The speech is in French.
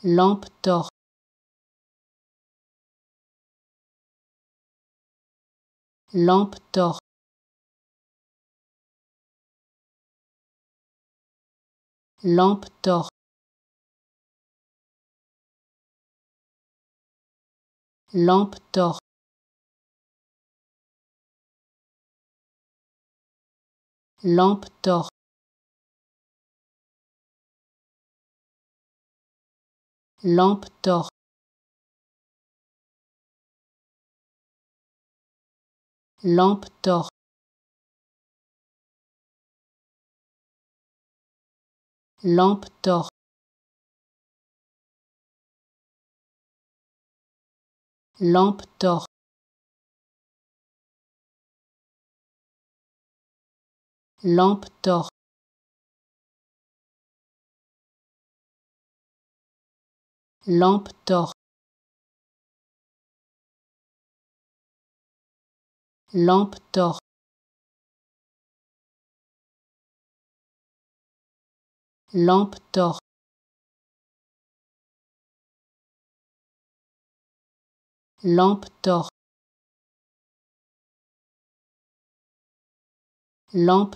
Lampe-torche. Lampe-torche. Lampe-torche. Lampe-torche. Lampe-torche. Lampe-torche. Lampe-torche. Lampe-torche. Lampe-torche. Lampe-torche. Lampe-torche. Lampe-torche. Lampe-torche. Lampe-torche. Lampe